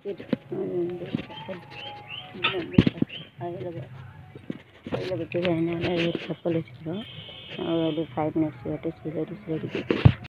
இது அதில் வச்சு அதனால் ஒரு கப்பல் வச்சுக்கிறோம். ஒரு 5 மினிட்ஸ் 6 ready